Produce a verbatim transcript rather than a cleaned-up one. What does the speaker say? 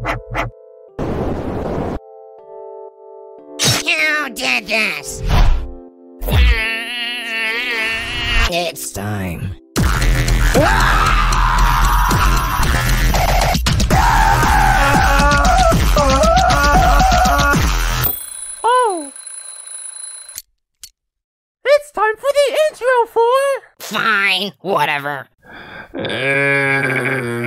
Who did this? It's time. Oh! It's time for the intro for... Fine, whatever.